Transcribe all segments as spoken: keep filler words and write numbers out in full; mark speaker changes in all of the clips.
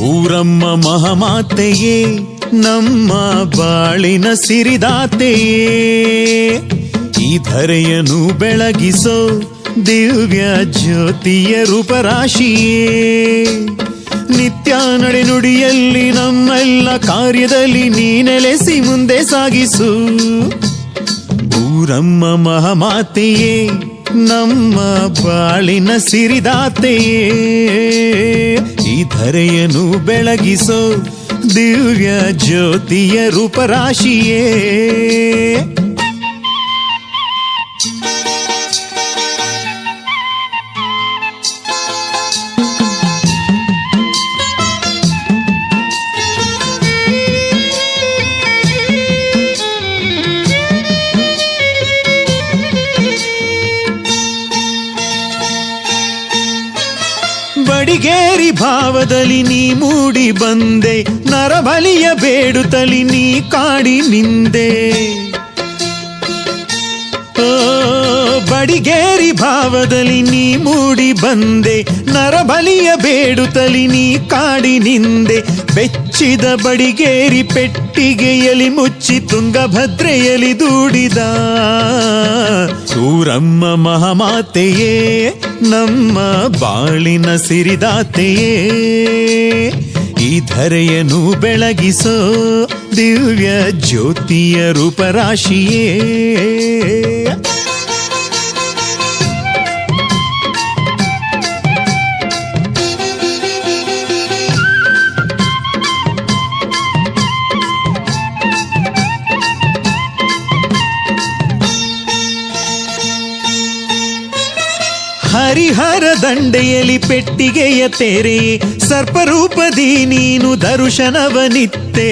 Speaker 1: ಊರಮ್ಮ ಮಹಾಮಾತೆಯೇ ನಮ್ಮ ಬಾಳಿನ ಸಿರಿದಾತೆಯೇ, ಈ ಧರೆಯನ್ನು ಬೆಳಗಿಸೋ ದಿವ್ಯ ಜ್ಯೋತಿಯ ರೂಪರಾಶಿಯೇ, ನಿತ್ಯ ನಡೆನುಡಿಯಲ್ಲಿ ನಮ್ಮೆಲ್ಲ ಕಾರ್ಯದಲ್ಲಿ ನೀ ನೆಲೆಸಿ ಮುಂದೆ ಸಾಗಿಸು. ಊರಮ್ಮ ಮಹಾಮಾತೆಯೇ ನಮ್ಮ ಬಾಳಿನ ಸಿರಿದಾತೆಯೇ, ಈ ಧರೆಯನ್ನು ಬೆಳಗಿಸೋ ದಿವ್ಯ ಜ್ಯೋತಿಯ ರೂಪರಾಶಿಯೇ. ಬಡಿಗೇರಿ ಭಾವದಲ್ಲಿ ನೀ ಮೂಡಿ ಬಂದೆ, ನರಬಲಿಯ ಬೇಡುತ್ತಲಿ ನೀ ಕಾಡಿ ನಿಂದೆ. ಓ ಬಡಿಗೇರಿ ಭಾವದಲ್ಲಿ ನೀ ಮೂಡಿ ಬಂದೆ, ನರಬಲಿಯ ಬೇಡುತ್ತಲಿ ನೀ ಕಾಡಿ ನಿಂದೆ. ಬೆಚ್ಚಿದ ಬಡಿಗೇರಿ ಪೆಟ್ಟಿಗೆಯಲ್ಲಿ ಮುಚ್ಚಿ ತುಂಗಭದ್ರೆಯಲ್ಲಿ ದೂಡಿದ ಊರಮ್ಮ ಮಹಾಮಾತೆಯೇ ನಮ್ಮ ಬಾಳಿನ ಸಿರಿದಾತೆಯೇ, ಈ ಧರೆಯನ್ನು ಬೆಳಗಿಸೋ ದಿವ್ಯ ಜ್ಯೋತಿಯ ರೂಪರಾಶಿಯೇ. ಹರಿಹರ ದಂಡೆಯಲ್ಲಿ ಪೆಟ್ಟಿಗೆಯ ತೆರೆ, ಸರ್ಪರೂಪದಿ ನೀನು ದರ್ಶನವನಿತ್ತೆ.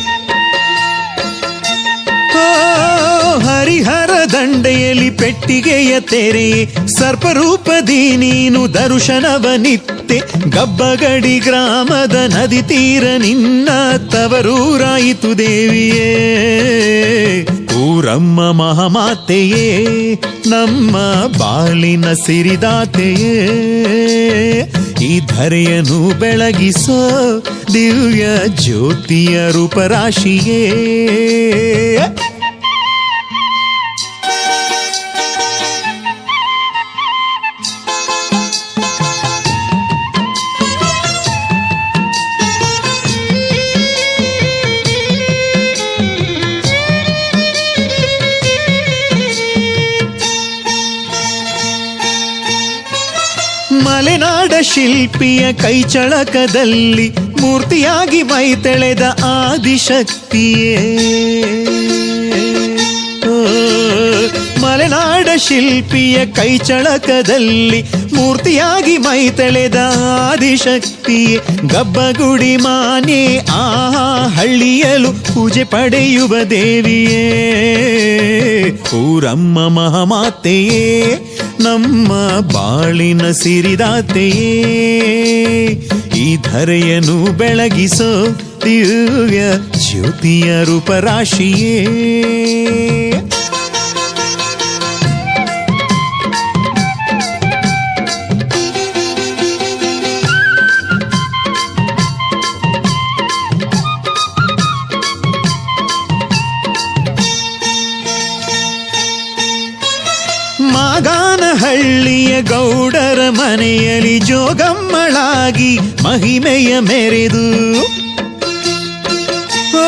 Speaker 1: ಓ ಹರಿಹರ ದಂಡೆಯಲ್ಲಿ ಪೆಟ್ಟಿಗೆಯ ತೆರೆ, ಸರ್ಪರೂಪದಿ ನೀನು ದರ್ಶನವನಿತ್ತೆ. ಗಬ್ಬಗಡಿ ಗ್ರಾಮದ ನದಿ ತೀರ ನಿನ್ನ ತವರೂರಾಯಿತು ದೇವಿಯೇ, ಊರಮ್ಮ ಮಹಾಮಾತೆಯೇ ನಮ್ಮ ಬಾಳಿನ ಸಿರಿದಾತೆಯೇ, ಈ ಧರೆಯನ್ನು ಬೆಳಗಿಸೋ ದಿವ್ಯ ಜ್ಯೋತಿಯ ರೂಪರಾಶಿಯೇ. ಮಲೆನಾಡ ಶಿಲ್ಪಿಯ ಕೈಚಳಕದಲ್ಲಿ ಮೂರ್ತಿಯಾಗಿ ಮೈತೆಳೆದ ಆದಿಶಕ್ತಿಯೇ, ಮಲೆನಾಡ ಶಿಲ್ಪಿಯ ಕೈಚಳಕದಲ್ಲಿ ಮೂರ್ತಿಯಾಗಿ ಮೈತೆಳೆದ ಆದಿಶಕ್ತಿಯೇ. ಗಬ್ಬಗುಡಿ ಮಾನೆ ಆ ಹಳ್ಳಿಯಲು ಪೂಜೆ ಪಡೆಯುವ ದೇವಿಯೇ, ಊರಮ್ಮ ಮಹಾಮಾತೆಯೇ ನಮ್ಮ ಬಾಳಿನ ಸಿರಿದಾತೆಯೇ, ಈ ಧರೆಯನ್ನು ಬೆಳಗಿಸೋ ದಿವ್ಯ ಜ್ಯೋತಿಯ ರೂಪರಾಶಿಯೇ. ಮಾಗಾನಹಳ್ಳಿಯ ಗೌಡರ ಮನೆಯಲ್ಲಿ ಜೋಗಮ್ಮಳಾಗಿ ಮಹಿಮೆಯ ಮೆರೆದು, ಓ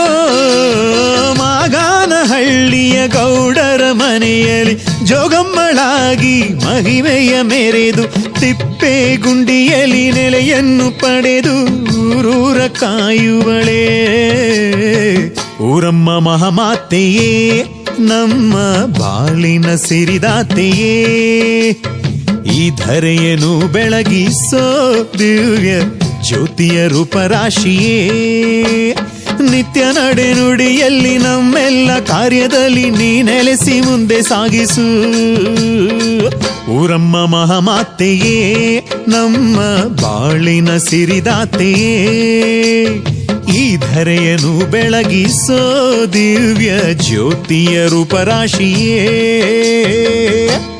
Speaker 1: ಮಾಗಾನಹಳ್ಳಿಯ ಗೌಡರ ಮನೆಯಲ್ಲಿ ಜೋಗಮ್ಮಳಾಗಿ ಮಹಿಮೆಯ ಮೆರೆದು, ತಿಪ್ಪೆ ಗುಂಡಿಯಲ್ಲಿ ನೆಲೆಯನ್ನು ಪಡೆದು ಊರೂರ ಕಾಯುವಳೇ, ಊರಮ್ಮ ಮಹಾಮಾತೆಯೇ ನಮ್ಮ ಬಾಳಿನ ಸಿರಿದಾತೆಯೇ, ಈ ಧರೆಯನ್ನು ಬೆಳಗಿಸೋ ದಿವ್ಯ ಜ್ಯೋತಿಯ ರೂಪರಾಶಿಯೇ. ನಿತ್ಯ ನಡೆನುಡಿಯಲ್ಲಿ ನಮ್ಮೆಲ್ಲ ಕಾರ್ಯದಲ್ಲಿ ನೀ ನೆಲೆಸಿ ಮುಂದೆ ಸಾಗಿಸು. ಊರಮ್ಮ ಮಹಾಮಾತೆಯೇ ನಮ್ಮ ಬಾಳಿನ ಸಿರಿದಾತೆಯೇ, ಈ ಧರೆಯನ್ನು ಬೆಳಗಿಸೋ ದಿವ್ಯ ಜ್ಯೋತಿಯ ರೂಪರಾಶಿಯೇ.